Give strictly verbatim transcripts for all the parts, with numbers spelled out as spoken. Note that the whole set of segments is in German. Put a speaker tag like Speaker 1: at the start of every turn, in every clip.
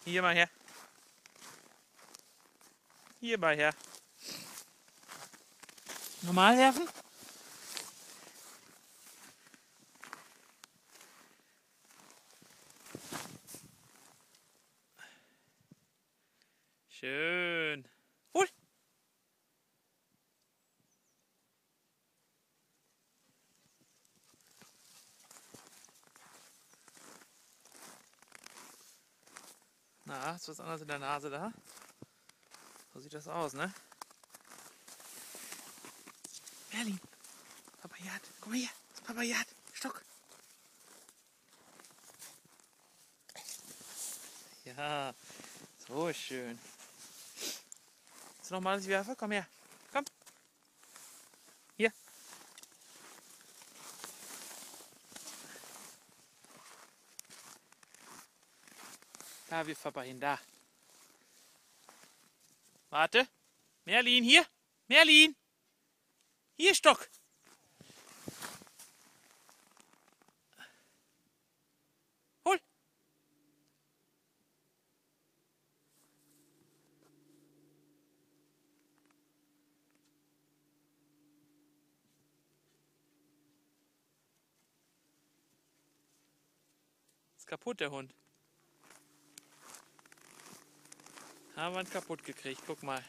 Speaker 1: Hier mal her. Hier mal her. Normal werfen. Schön. Hol. Na, ist was anderes in der Nase da? So sieht das aus, ne? Merlin, Papayat, komm mal her, das ist Papayat, Stock. Ja, so schön. Willst du nochmal, dass ich werfe? Komm her, komm. Hier. Da, wir Papayen, da. Warte. Merlin, hier. Merlin. Hier, Stock. Hol. Ist kaputt, der Hund. Haben wir ihn kaputt gekriegt, guck mal.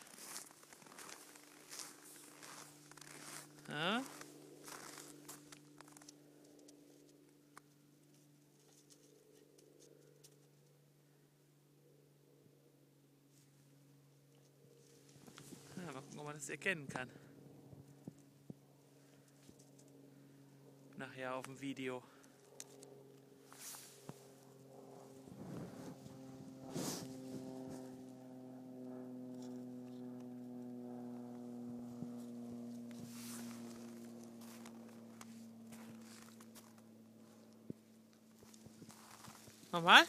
Speaker 1: Ja? Ja, mal gucken, ob man das erkennen kann. Nachher auf dem Video. Nochmal?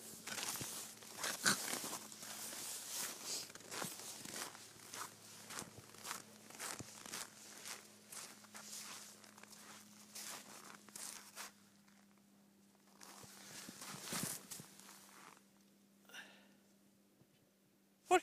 Speaker 1: Hol.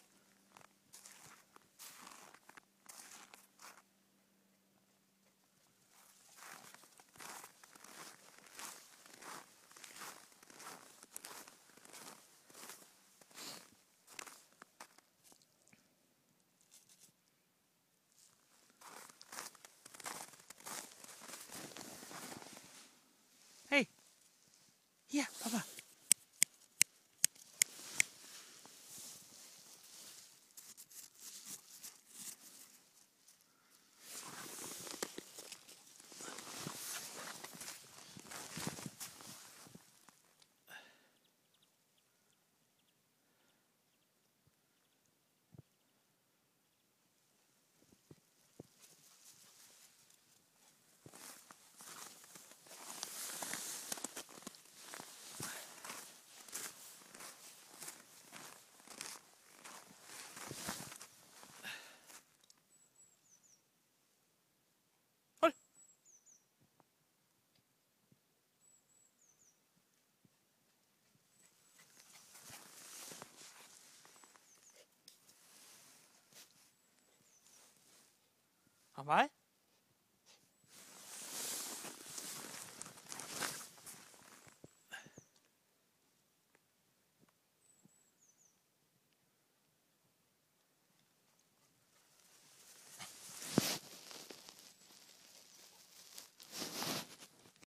Speaker 1: Hey. Hier, Papa. Hol. Nochmal?